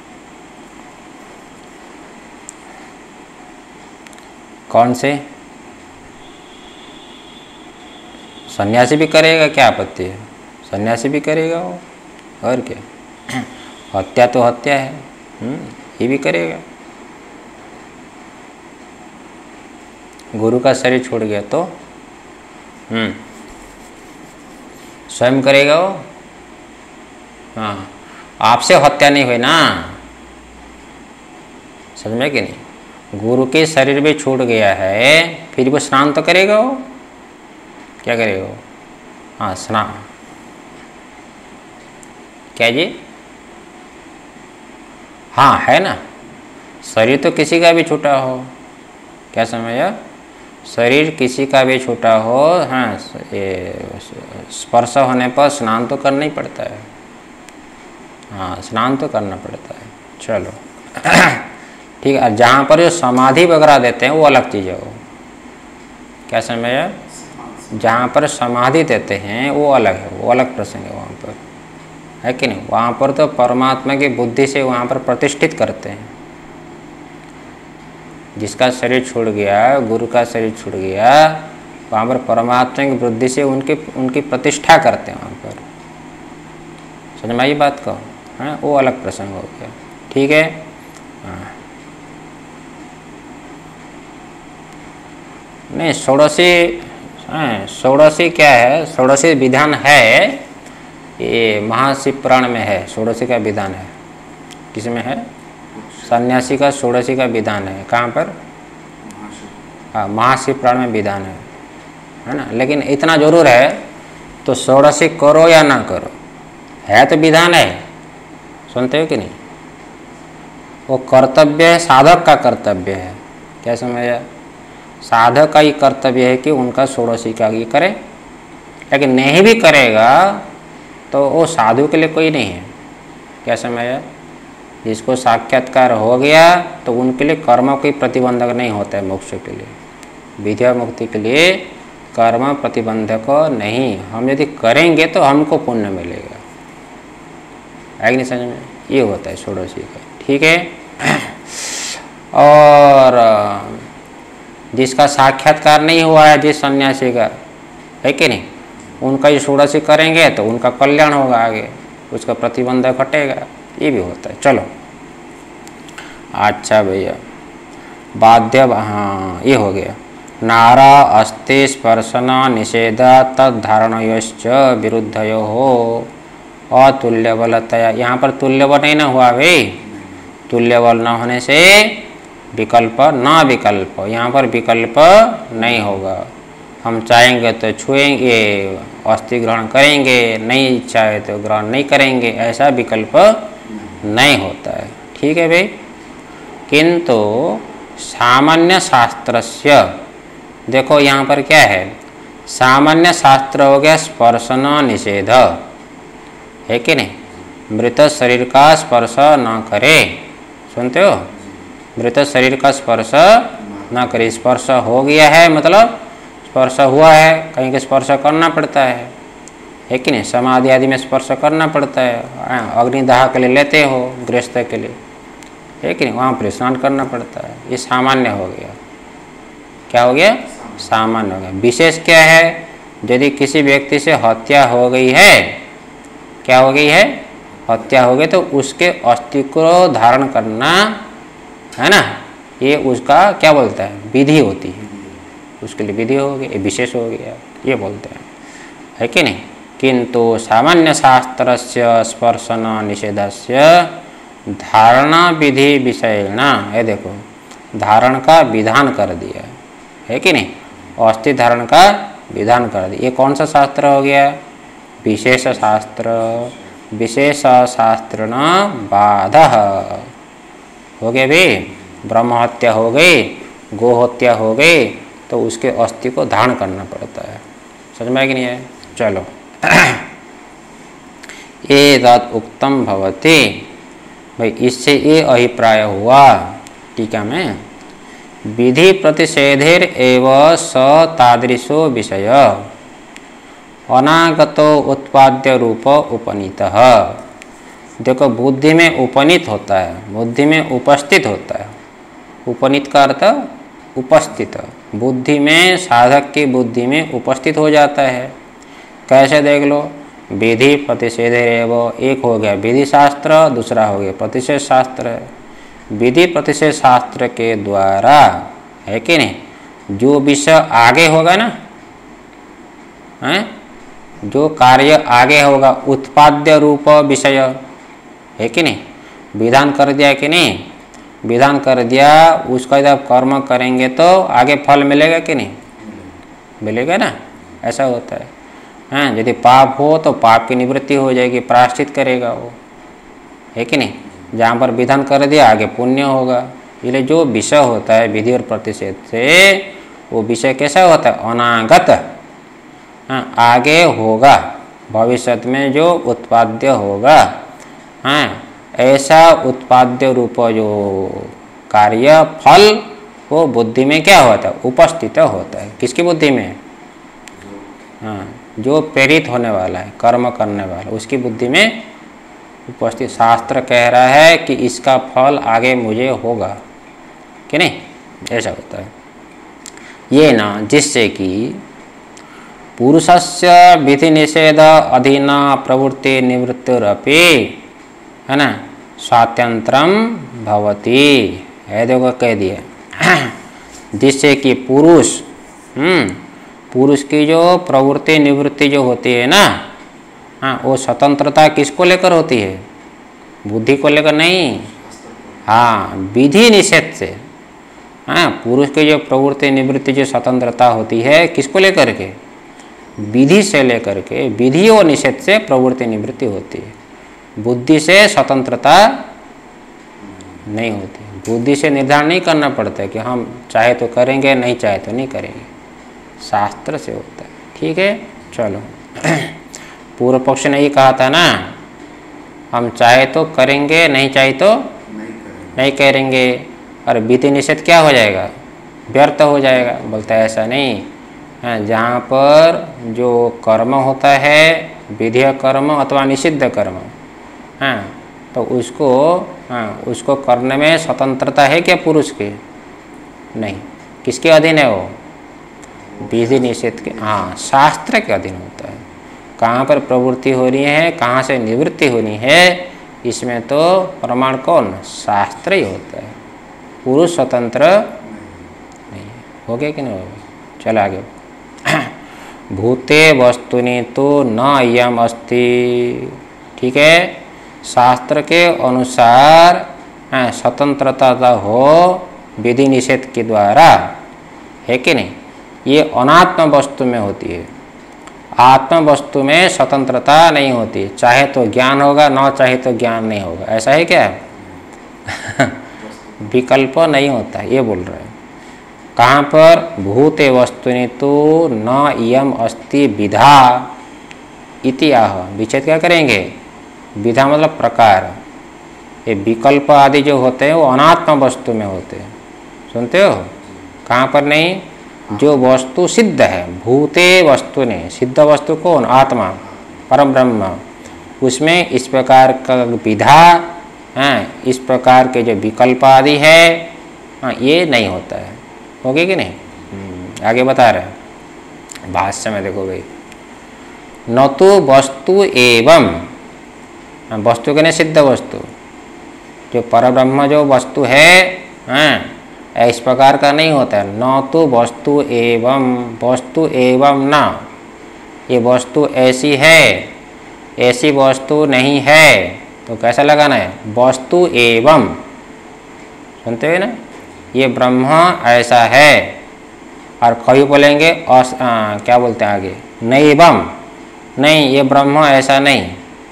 कौन से? सन्यासी भी करेगा, क्या आपत्ति है? सन्यासी भी करेगा वो, और क्या। हत्या तो हत्या है, ये भी करेगा। गुरु का शरीर छोड़ गया तो हम्म स्वयं करेगा वो। हाँ, आपसे हत्या नहीं हुई ना, समझ में कि नहीं? गुरु के शरीर भी छूट गया है, फिर वो स्नान तो करेगा वो, क्या करेगा वो? हाँ, स्नान। क्या जी? हाँ है ना, शरीर तो किसी का भी छूटा हो, क्या समझा? शरीर किसी का भी छूटा हो, हाँ, ये स्पर्श होने पर स्नान तो करना ही पड़ता है। हाँ, स्नान तो करना पड़ता है। चलो ठीक है। जहाँ पर जो समाधि वगैरह देते हैं वो अलग चीज़ है, वो क्या समझा? जहाँ पर समाधि देते हैं वो अलग है, वो अलग प्रसंग है वहाँ पर, है कि नहीं? वहाँ पर तो परमात्मा की बुद्धि से वहाँ पर प्रतिष्ठित करते हैं। जिसका शरीर छूट गया, गुरु का शरीर छूट गया, वहाँ पर परमात्मा की बुद्धि से उनकी उनकी प्रतिष्ठा करते हैं वहाँ पर। समझ में आई बात को? हाँ, वो अलग प्रसंग हो गया, ठीक है। हाँ, नहीं षोडशी, हाँ षोडशी क्या है? षोडशी विधान है, ये महाशिव पुराण में है, षोडशी का विधान है। किसमें है? सन्यासी का षोडशी का विधान है। कहाँ पर? हाँ, महाशिव पुराण में विधान है, है ना। लेकिन इतना जरूर है, तो षोडशी करो या ना करो, है तो विधान है, सुनते हो कि नहीं? वो कर्तव्य है, साधक का कर्तव्य है, क्या समझा? साधक का ही कर्तव्य है कि उनका षोडशी का ही करे। लेकिन नहीं भी करेगा तो वो साधु के लिए कोई नहीं है, क्या समझा? जिसको साक्षात्कार हो गया तो उनके लिए कर्म कोई प्रतिबंधक नहीं होता है। मोक्ष के लिए, विद्या मुक्ति के लिए कर्म प्रतिबंधक नहीं। हम यदि करेंगे तो हमको पुण्य मिलेगा, है कि नहीं? समझ में? ये होता है षोडशी का, ठीक है। और जिसका साक्षात्कार नहीं हुआ है, जिस सन्यासी का, है कि नहीं, उनका ये षोडशी करेंगे तो उनका कल्याण होगा, आगे उसका प्रतिबंधक हटेगा, ये भी होता है। चलो अच्छा भैया, बाध्य, हाँ ये हो गया। नारा अस्ति स्पर्शन निषेध तद्धारणयोश्च विरुद्धयो हो अतुल्य बलतया। यहाँ पर तुल्य बल नहीं ना हुआ भाई, तुल्य बल न होने से विकल्प ना विकल्प, यहाँ पर विकल्प नहीं होगा। हम चाहेंगे तो छुएंगे अस्थि ग्रहण करेंगे, नहीं इच्छा है तो ग्रहण नहीं करेंगे, ऐसा विकल्प नहीं होता है। ठीक है भाई। किंतु सामान्य शास्त्रस्य, देखो यहाँ पर क्या है, सामान्य शास्त्र हो गया स्पर्शन निषेध, है कि नहीं, मृत शरीर का स्पर्श न करे, सुनते हो, मृत शरीर का स्पर्श न करे। स्पर्श हो गया है मतलब स्पर्श हुआ है, कहीं के स्पर्श करना पड़ता है, है कि नहीं, समाधि आदि में स्पर्श करना पड़ता है, अग्निदाह के लिए लेते हो गृहस्थ के लिए, है कि नहीं, वहाँ पर स्नान करना पड़ता है, ये सामान्य हो गया। क्या हो गया, सामान्य हो गया। विशेष क्या है, यदि किसी व्यक्ति से हत्या हो गई है, क्या हो गई है, हत्या हो गई, तो उसके अस्थि को धारण करना है ना, ये उसका क्या बोलता है, विधि होती है, उसके लिए विधि हो गई, ये विशेष हो गया, ये बोलते हैं, है कि नहीं। किंतु सामान्य शास्त्रस्य स्पर्शन निषेधस्य धारणा विधि विषयेण, ये देखो धारण का विधान कर दिया, है कि नहीं, अस्थि धारण का विधान कर दिया। ये कौन सा शास्त्र हो गया, विशेष शास्त्र। विशेष शास्त्र न बाधः हो गया भाई, ब्रह्म हत्या हो गई, गो हत्या हो गई, तो उसके अस्थि को धारण करना पड़ता है। समझ में आया कि नहीं है। चलो ये तद उक्तम भवति, भाई इससे ये अभिप्राय हुआ टीका में, विधि प्रतिषेधेर एव स तादृशो विषय अनागतो उत्पाद्य रूप उपनीतः। देखो बुद्धि में उपनीत होता है, बुद्धि में उपस्थित होता है, उपनीत का अर्थ उपस्थित, बुद्धि में साधक की बुद्धि में उपस्थित हो जाता है। कैसे देख लो, विधि प्रतिषेध एव, एक हो गया विधि शास्त्र, दूसरा हो गया प्रतिषेध शास्त्र। विधि प्रतिषेध शास्त्र के द्वारा, है कि नहीं, जो विषय आगे होगा ना, है जो कार्य आगे होगा, उत्पाद्य रूप विषय, है कि नहीं, विधान कर दिया कि नहीं, विधान कर दिया, उसका जब कर्म करेंगे तो आगे फल मिलेगा कि नहीं, मिलेगा ना, ऐसा होता है। हाँ, यदि पाप हो तो पाप की निवृत्ति हो जाएगी, प्रायश्चित करेगा वो, है कि नहीं, जहाँ पर विधान कर दिया आगे पुण्य होगा। इसलिए जो विषय होता है विधि और प्रतिषेध से, वो विषय कैसा होता है, अनागत, हाँ आगे होगा, भविष्य में जो उत्पाद्य होगा, हाँ ऐसा उत्पाद्य रूप जो कार्य फल वो बुद्धि में क्या होता है, उपस्थित होता है। किसकी बुद्धि में, हाँ जो प्रेरित होने वाला है, कर्म करने वाला, उसकी बुद्धि में उपस्थित। शास्त्र कह रहा है कि इसका फल आगे मुझे होगा कि नहीं, ऐसा होता है। ये ना जिससे कि पुरुषस्य विधि निषेध अधीन प्रवृत्ति निवृत्तिरपि, है ना, स्वातंत्रम भवति, है देखो कह दिया, जिससे कि पुरुष, हम्म पुरुष की जो प्रवृत्ति निवृत्ति जो होती है ना, हाँ वो स्वतंत्रता किसको लेकर होती है, बुद्धि को लेकर नहीं, हाँ विधि निषेध से। हाँ पुरुष की जो प्रवृत्ति निवृत्ति जो स्वतंत्रता होती है किसको लेकर के, विधि से लेकर के, विधि और निषेध से प्रवृत्ति निवृत्ति होती है, बुद्धि से स्वतंत्रता नहीं होती। बुद्धि से निर्धारण नहीं करना पड़ता है कि हम चाहे तो करेंगे, नहीं चाहे तो नहीं करेंगे, शास्त्र से होता है। ठीक है, चलो पूर्व पक्ष ने ये कहा था ना, हम चाहे तो करेंगे, नहीं चाहे तो नहीं करेंगे, और विधि निषेध क्या हो जाएगा, व्यर्थ हो जाएगा। बोलता है ऐसा नहीं, हाँ जहाँ पर जो कर्म होता है, विधेय कर्म अथवा निषिद्ध कर्म, हाँ तो उसको, हाँ उसको करने में स्वतंत्रता है क्या पुरुष की, नहीं, किसके अधीन है वो, विधि निषेध के, हाँ शास्त्र के अधीन होता है। कहाँ पर प्रवृत्ति हो रही है, कहाँ से निवृत्ति होनी है, इसमें तो प्रमाण कौन, शास्त्र ही होता है, पुरुष स्वतंत्र नहीं। हो गया कि नहीं हो गया, चलो आगे। भूते वस्तुनि तो न इयम अस्ति, ठीक है, शास्त्र के अनुसार स्वतंत्रता हो विधि निषेध के द्वारा, है कि नहीं, ये अनात्म वस्तु में होती है। आत्म वस्तु में स्वतंत्रता नहीं होती, चाहे तो ज्ञान होगा ना चाहे तो ज्ञान नहीं होगा, ऐसा है क्या? विकल्प नहीं होता, ये बोल रहे हैं। कहाँ पर? भूते वस्तुनि तो न इयम अस्ति विधा इति आह। विच्छेद क्या करेंगे? विधा मतलब प्रकार। ये विकल्प आदि जो होते हैं वो अनात्म वस्तु में होते हैं, सुनते हो? कहाँ पर नहीं? जो वस्तु सिद्ध है, भूते वस्तु ने, सिद्ध वस्तु कौन? आत्मा, परम ब्रह्म, उसमें इस प्रकार का विधा, हाँ, इस प्रकार के जो विकल्प आदि है, हाँ, ये नहीं होता है। होगी कि नहीं? आगे बता रहे हैं भाष्य में, देखो भाई, न तो वस्तु एवं, वस्तु के नहीं सिद्ध वस्तु, जो परब्रह्म जो वस्तु है, हाँ, इस प्रकार का नहीं होता है। न तो वस्तु एवं, वस्तु एवं ना, ये वस्तु ऐसी है, ऐसी वस्तु नहीं है, तो कैसा लगाना है? वस्तु एवं, सुनते हो ना? ये ब्रह्म ऐसा है। और कभी बोलेंगे अस, आ, क्या बोलते हैं आगे? नैवम, नहीं ये ब्रह्म ऐसा नहीं,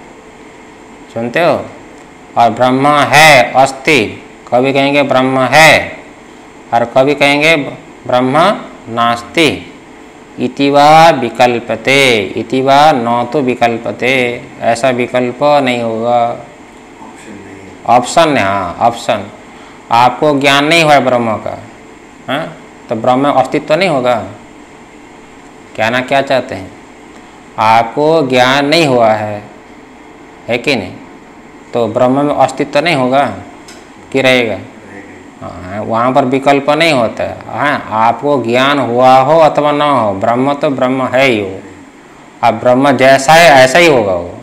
सुनते हो? और ब्रह्म है, अस्ति, कभी कहेंगे ब्रह्म है, और कभी कहेंगे ब्रह्म नास्ति। इतिवा विकल्पते, इतिवा न तो विकल्पते, ऐसा विकल्प नहीं होगा। ऑप्शन है, हाँ ऑप्शन। आपको ज्ञान नहीं हुआ ब्रह्म का, हाँ, तो ब्रह्म में अस्तित्व नहीं होगा। कहना क्या चाहते हैं? आपको ज्ञान नहीं हुआ है, है कि नहीं? तो ब्रह्म में अस्तित्व नहीं होगा कि रहेगा? हाँ, वहाँ पर विकल्प नहीं होता है। हाँ, आपको ज्ञान हुआ हो अथवा ना हो, ब्रह्म तो ब्रह्म है ही वो। अब ब्रह्म जैसा है ऐसा ही होगा वो।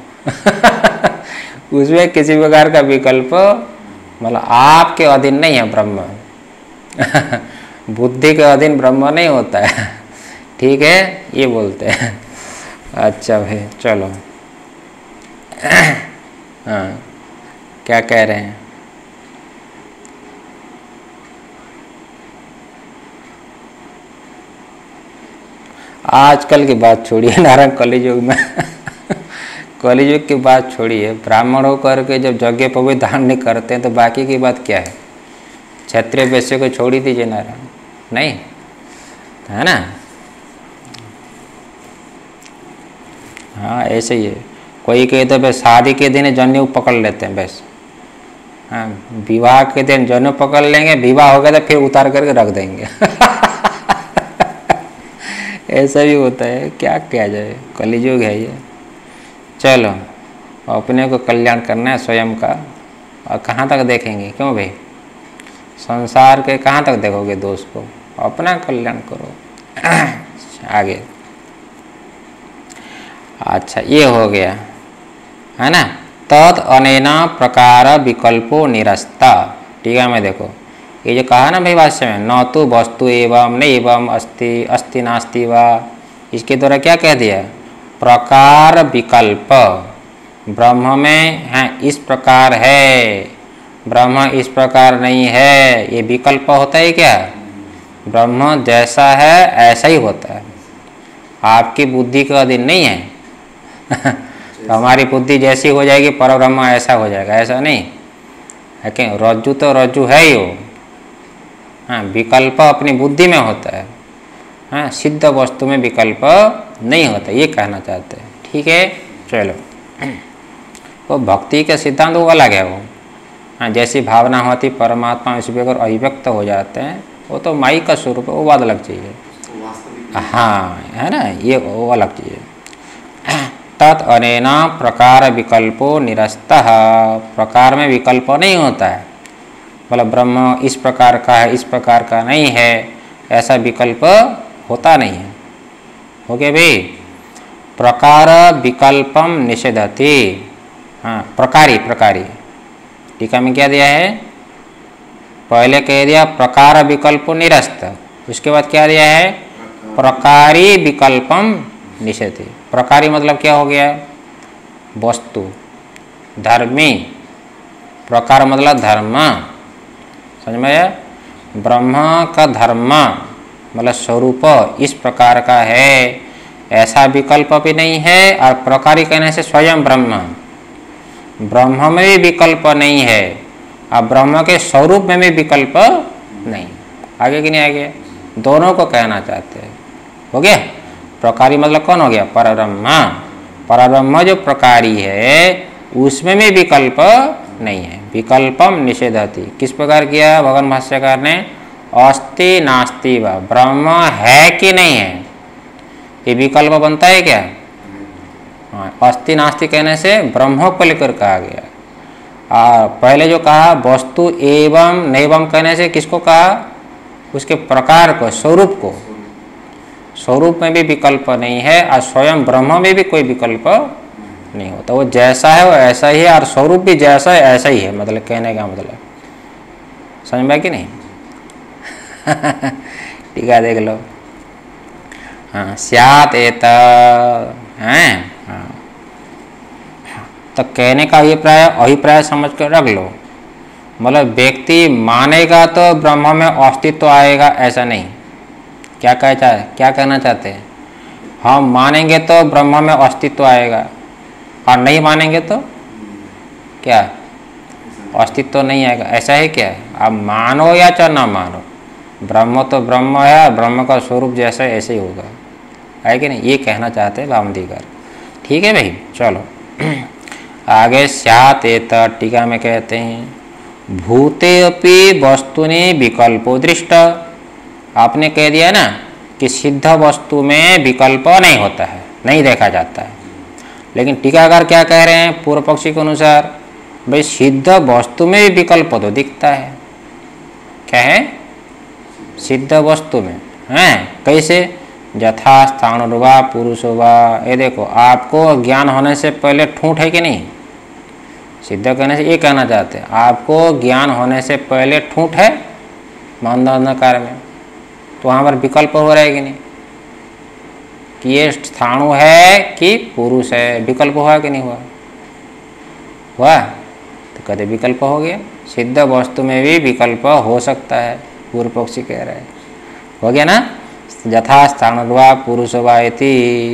उसमें किसी प्रकार का विकल्प, मतलब आपके अधीन नहीं है ब्रह्म। बुद्धि के अधीन ब्रह्म नहीं होता है, ठीक है, ये बोलते हैं। अच्छा भाई चलो। हाँ, क्या कह रहे हैं? आजकल की बात छोड़िए, नारायण कलियुग में। कलियुग की बात छोड़िए, ब्राह्मण होकर के जब यज्ञ पवित्र दान नहीं करते हैं तो बाकी की बात क्या है? क्षत्रिय वैश्य को छोड़ ही दीजिए नारायण, नहीं है ना? हाँ ऐसे ही है। कोई कहते बस शादी के दिन जनेऊ पकड़ लेते हैं बस, हाँ, विवाह के दिन जनेऊ पकड़ लेंगे, विवाह हो गया तो फिर उतार करके रख देंगे। ऐसा भी होता है, क्या किया जाए, कलियुग है ये। चलो, अपने को कल्याण करना है स्वयं का, और कहाँ तक देखेंगे? क्यों भाई, संसार के कहाँ तक देखोगे दोस्त को? अपना कल्याण करो। आगे, अच्छा ये हो गया है ना। तद अनेना प्रकार विकल्पो निरस्ता, ठीक है। मैं देखो ये जो कहा ना भाई भाष्य में, न तो वस्तु एवं न एवं अस्ति अस्ति नास्ति वा, इसके द्वारा क्या कह दिया? प्रकार विकल्प, ब्रह्म में है इस प्रकार है, ब्रह्म इस प्रकार नहीं है, ये विकल्प होता है क्या? ब्रह्म जैसा है ऐसा ही होता है, आपकी बुद्धि का अधीन नहीं है। तो हमारी बुद्धि जैसी हो जाएगी परब्रह्म ऐसा हो जाएगा, ऐसा नहीं है कि रज्जु तो रज्जु है ही वो, हाँ, विकल्प अपनी बुद्धि में होता है, हाँ, सिद्ध वस्तु में विकल्प नहीं होता, ये कहना चाहते हैं, ठीक है। चलो, वो भक्ति के सिद्धांत वो अलग है, वो हाँ, जैसी भावना होती परमात्मा इस अगर अभिव्यक्त हो जाते हैं, वो तो माई का स्वरूप है, वो बात अलग चाहिए, हाँ, है ना, ये वो अलग चाहिए। तत् अनेना प्रकार विकल्पो निरस्तः, प्रकार में विकल्प नहीं होता है, मतलब ब्रह्म इस प्रकार का है इस प्रकार का नहीं है, ऐसा विकल्प होता नहीं है। हो गया भाई। प्रकार विकल्पम निषेधति, हाँ, प्रकारी प्रकारी, टीका में क्या दिया है? पहले कह दिया प्रकार विकल्प निरस्त, उसके बाद क्या दिया है? प्रकारी विकल्पम निषेधति। प्रकारी मतलब क्या हो गया? वस्तु, धर्मी, प्रकार मतलब धर्म, समझ में आया? ब्रह्म का धर्म मतलब स्वरूप इस प्रकार का है, ऐसा विकल्प भी नहीं है। और प्रकारी कहने से स्वयं ब्रह्म, ब्रह्म में भी विकल्प नहीं है और ब्रह्म के स्वरूप में भी विकल्प नहीं। आगे कि नहीं आगे? दोनों को कहना चाहते हैं। हो गया? प्रकारी मतलब कौन हो गया? परब्रह्म। परब्रह्म जो प्रकारी है उसमें भी विकल्प नहीं है। विकल्पम निषेधति। किस प्रकार किया भगवान भाष्यकार ने? अस्ति नास्ति व, ब्रह्म है कि नहीं है, ये विकल्प बनता है क्या? हाँ, अस्ति नास्ति कहने से ब्रह्म को लेकर कहा गया। आ, पहले जो कहा वस्तु एवं नैवम कहने से किसको कहा? उसके प्रकार को, स्वरूप को। स्वरूप में भी विकल्प नहीं है और स्वयं ब्रह्म में भी कोई विकल्प नहीं होता। वो जैसा है वो ऐसा ही है और स्वरूप भी जैसा है ऐसा ही है। मतलब कहने का मतलब समझ में कि नहीं? ठीक है, देख लो। हाँ, स्यात् एत हैं। हाँ, तो कहने का अभिप्राय अभिप्राय समझ कर रख लो। मतलब व्यक्ति मानेगा तो ब्रह्म में अस्तित्व आएगा, ऐसा नहीं। क्या कह चाहे क्या कहना चाहते हैं? हम मानेंगे तो ब्रह्म में अस्तित्व आएगा और नहीं मानेंगे तो क्या? अस्तित्व नहीं आएगा, ऐसा है क्या? आप मानो या चाहे ना मानो, ब्रह्म तो ब्रह्म है, ब्रह्म का स्वरूप जैसा है ऐसे ही होगा, है कि नहीं? ये कहना चाहते हैं भामतीकार। ठीक है भाई, चलो आगे। स्यात् एत टीका में कहते हैं भूते अपि वस्तुनि विकल्पो दृष्ट। आपने कह दिया ना कि सिद्ध वस्तु में विकल्प नहीं होता है, नहीं देखा जाता है। लेकिन टीकाकार क्या कह रहे हैं पूर्व पक्षी के अनुसार? भाई सिद्ध वस्तु में भी विकल्प तो दिखता है। क्या है? सिद्ध वस्तु में है। कैसे? यथा स्थाणुर्वा पुरुषोवा। ये देखो, आपको ज्ञान होने से पहले ठूंठ है कि नहीं? सिद्ध कहने से ये कहना चाहते हैं आपको ज्ञान होने से पहले ठूंठ है मंदंधकार में, तो वहाँ पर विकल्प हो रहा है कि नहीं कि ये स्थाणु है कि पुरुष है? विकल्प हुआ कि नहीं हुआ? हुआ। तो कहते विकल्प हो गया। सिद्ध वस्तु में भी विकल्प हो सकता है, पूर्व पक्षी कह रहा है। हो गया ना? यथा स्थाणुर्वा पुरुषवा इति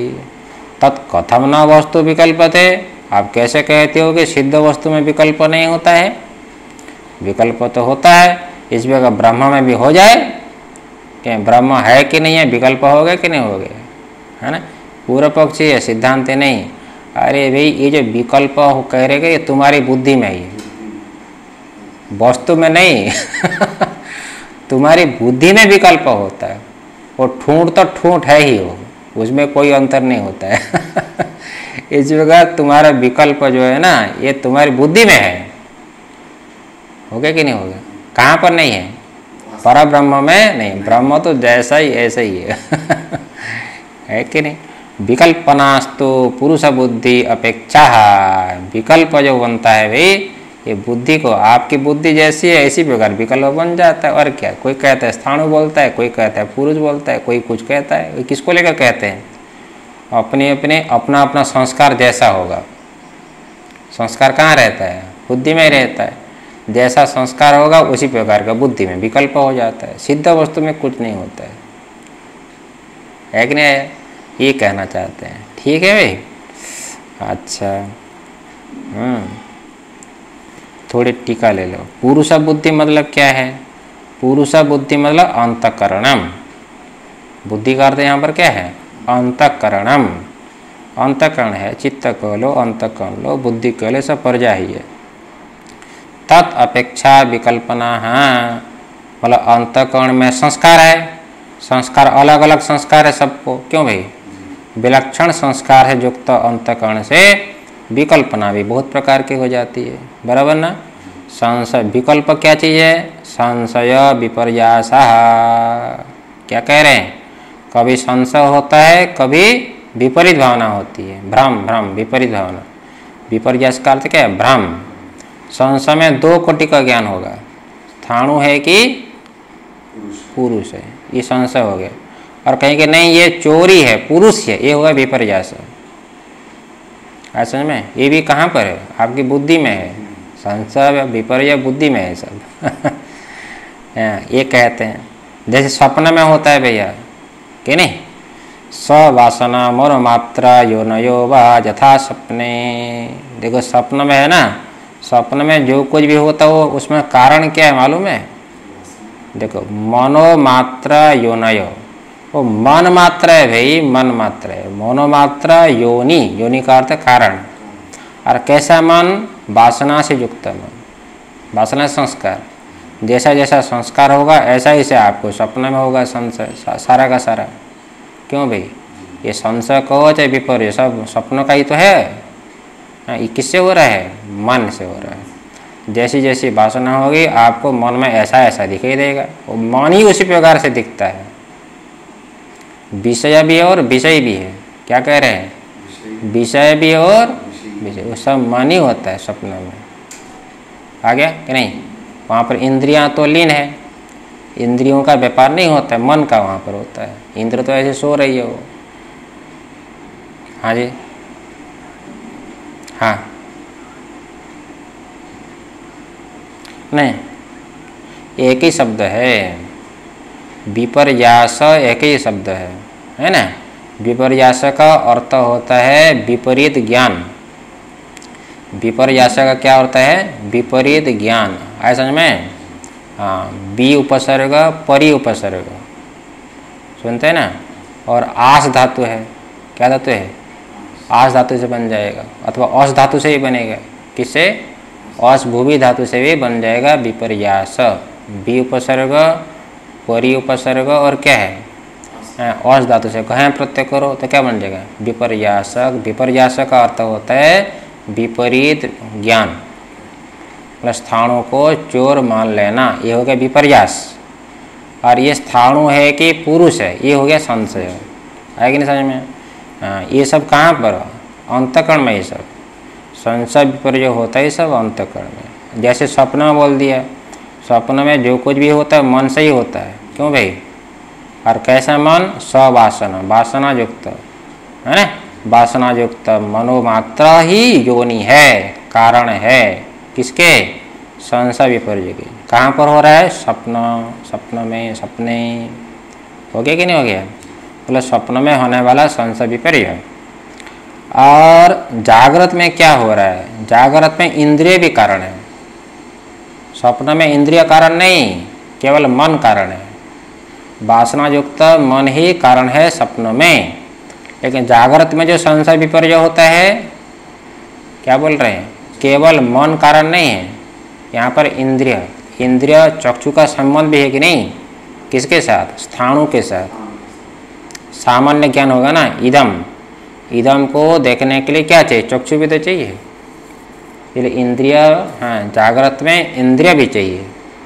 तत्कथम न वस्तु विकल्प थे। आप कैसे कहते हो कि सिद्ध वस्तु में विकल्प नहीं होता है? विकल्प तो होता है। इस जगह ब्रह्म में भी हो जाए कि ब्रह्म है कि नहीं है, विकल्प हो गया कि नहीं हो गया, है ना? पूर्व पक्षी है, सिद्धांत नहीं। अरे भाई ये जो विकल्प कह रहे ये तुम्हारी बुद्धि में ही है, वस्तु में नहीं। तुम्हारी बुद्धि में विकल्प होता है। वो ठूंठ तो ठूंठ है ही, हो उसमें कोई अंतर नहीं होता है। इस जगह तुम्हारा विकल्प जो है ना ये तुम्हारी बुद्धि में है। हो गया कि नहीं हो गया? कहाँ पर नहीं है? पर ब्रह्म में नहीं। ब्रह्म तो जैसा ही ऐसा ही है। है कि नहीं? विकल्पनास्तु पुरुष बुद्धि अपेक्षा। विकल्प जो बनता है भाई ये बुद्धि को, आपकी बुद्धि जैसी है ऐसी प्रकार विकल्प बन जाता है। और क्या? कोई कहता है स्थाणु बोलता है, कोई कहता है पुरुष बोलता है, कोई कुछ कहता है। किसको लेकर कहते हैं? अपने अपने अपना अपना संस्कार जैसा होगा। संस्कार कहाँ रहता है? बुद्धि में रहता है। जैसा संस्कार होगा उसी प्रकार का बुद्धि में विकल्प हो जाता है। सिद्ध वस्तु में कुछ नहीं होता है, है कि नहीं? ये कहना चाहते हैं। ठीक है भाई, अच्छा। हम्म थोड़ी टीका ले लो। पुरुष बुद्धि मतलब क्या है? पुरुष बुद्धि मतलब अंतःकरणम। बुद्धि का अर्थ यहाँ पर क्या है? अंतःकरणम। अंतःकरण है, चित्त कह लो, अंतःकरण लो, बुद्धि कह लो, सब पर्याय ही है। तत् अपेक्षा विकल्पना। हाँ, मतलब अंतःकरण में संस्कार है। संस्कार अलग अलग संस्कार है सबको। क्यों भाई? विलक्षण संस्कार है युक्त अंतःकरण से विकल्पना भी बहुत प्रकार की हो जाती है, बराबर ना? संशय विकल्प क्या चीज़ है? संशय विपर्यास। क्या कह रहे हैं? कभी संशय होता है, कभी विपरीत भावना होती है। भ्रम भ्रम विपरीत भावना। विपर्यास का अर्थ क्या है? भ्रम। संशय में दो कोटि का ज्ञान होगा, स्थाणु है कि पुरुष है, ये संशय हो गया। और कहीं कि नहीं ये चोरी है, पुरुष है, ये होगा विपर्यास। असल में ये भी कहाँ पर है? आपकी बुद्धि में है। संशय विपर्य बुद्धि में है सब। ये कहते हैं जैसे स्वप्न में होता है भैया कि नहीं? सवासना मनोमात्रा योनयो वा यथा सपने। देखो स्वप्न में है ना, स्वप्न में जो कुछ भी होता हो उसमें कारण क्या है मालूम है? देखो मनोमात्रा योनयो, वो मन मात्र है भाई, मन मात्र है। मनोमात्रा योनि, योनि का अर्थ कारण। और कैसा मन? वासना से युक्त मन, वासना संस्कार। जैसा जैसा संस्कार होगा ऐसा ही से आपको स्वप्न में होगा संशय, सारा का सारा। क्यों भाई? ये संशय कहो चाहे विपर्य, सब स्वप्नों का ही तो है। ये किससे हो रहा है? मन से हो रहा है। जैसी जैसी वासना होगी आपको मन में ऐसा ऐसा दिखाई देगा, वो मन ही उसी प्रकार से दिखता है। विषय भी है और विषय भी है। क्या कह रहे हैं? विषय भी और विषय, वो सब मन ही होता है स्वप्न में। आ गया कि नहीं? वहाँ पर इंद्रियां तो लीन है, इंद्रियों का व्यापार नहीं होता है, मन का वहाँ पर होता है। इंद्र तो ऐसे सो रही है वो। हाँ जी, हाँ नहीं, एक ही शब्द है। विपर्यास एक ही शब्द है, है ना। विपर्यास का अर्थ होता है विपरीत ज्ञान। विपर्यास का क्या होता है? विपरीत ज्ञान। आया समझ में? हाँ, बी उपसर्ग परि उपसर्ग, सुनते हैं ना। और आस धातु है। क्या धातु है? आस धातु से बन जाएगा, अथवा अस धातु से ही बनेगा। किससे? अस भूमि धातु से भी बन जाएगा विपर्यास। बी उपसर्ग परि उपसर्ग और क्या है? अस धातु से कहें प्रत्यय करो तो क्या बन जाएगा? विपर्यासक। विपर्यासक का अर्थ होता है विपरीत ज्ञान, मतलब स्थाणु को चोर मान लेना, ये हो गया विपर्यास। और ये स्थाणु है कि पुरुष है, ये हो गया संशय। आएगी नहीं समझ में? हाँ, ये सब कहाँ पर? अंतःकरण में। ये सब संशय विपर्य होता है, सब अंतःकरण में। जैसे स्वप्न में बोल दिया, स्वप्न में जो कुछ भी होता है मन से ही होता है। क्यों भाई? और कैसा मन? सवासना, वासना युक्त, है ना। वासना युक्त मनोमात्रा ही योनि है, कारण है। किसके? संशय विपर्य के। कहाँ पर हो रहा है? स्वप्न, स्वप्न में, सपने। हो गया कि नहीं हो गया? मतलब स्वप्न में होने वाला संशय विपर्य। और जागृत में क्या हो रहा है? जागृत में इंद्रिय भी कारण है। स्वप्न में इंद्रिय कारण नहीं, केवल मन कारण है। वासना युक्त मन ही कारण है स्वप्न में। लेकिन जागृत में जो संशय विपर्य होता है, क्या बोल रहे हैं? केवल मन कारण नहीं है, यहाँ पर इंद्रिय, इंद्रिय चक्षु का संबंध भी है कि नहीं? किसके साथ? स्थाणु के साथ। सामान्य ज्ञान होगा ना, इदम, इदम को देखने के लिए क्या चाहिए? चक्षु भी तो चाहिए। इसलिए इंद्रिय, हाँ, जागृत में इंद्रिय भी चाहिए।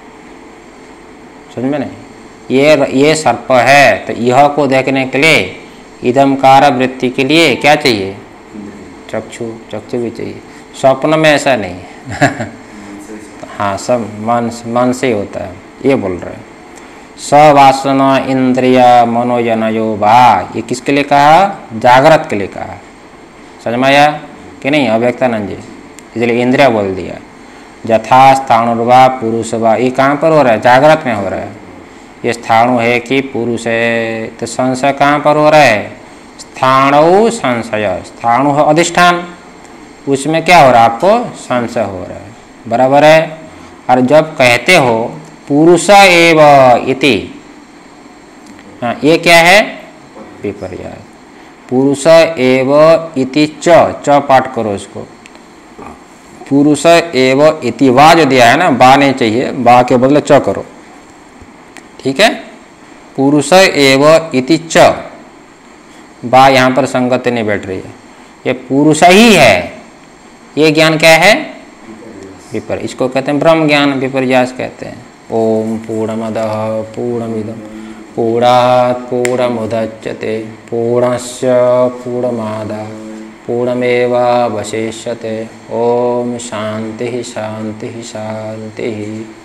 समझ में नहीं? ये ये सर्प है तो यह को देखने के लिए, इदमकार वृत्ति के लिए क्या चाहिए? चक्षु, चक्षु भी चाहिए। स्वप्न में ऐसा नहीं है। हाँ, सब मन मन से ही होता है, ये बोल रहे हैं। सवासना इंद्रिय मनोयनयो वा, ये किसके लिए कहा? जागृत के लिए कहा। समझ में आया कि नहीं? अव्यक्तानंद जी, इसलिए इंद्रिय बोल दिया। यथा स्थाणुर्वा पुरुषवा, ये कहाँ पर हो रहा है? जागृत में हो रहा है। ये स्थाणु है कि पुरुष है? तो संशय कहाँ पर हो रहा है? स्थाणु संशय, स्थाणु है अधिष्ठान, उसमें क्या हो रहा है? आपको संशय हो रहा है। बराबर है। और जब कहते हो पुरुष एव इति, हाँ, ये क्या है? विपर्यास। पुरुष एव इति च, च पाठ करो इसको। पुरुष एव इति, वा जो दिया है ना, बा नहीं चाहिए, बा के बदले च करो, ठीक है। पुरुष एव इति च, बा यहाँ पर संगति नहीं बैठ रही है। ये पुरुष ही है, ये ज्ञान क्या है? विपर, इसको कहते हैं ब्रह्म ज्ञान, विपर्यास कहते हैं। ओम पूर्णमदः पूर्णमिदं पूर्णात् पूर्णमुदच्यते पूर्णस्य पूर्णमादाय पूर्णमेवावशिष्यते। ओम शांति शांति शांति।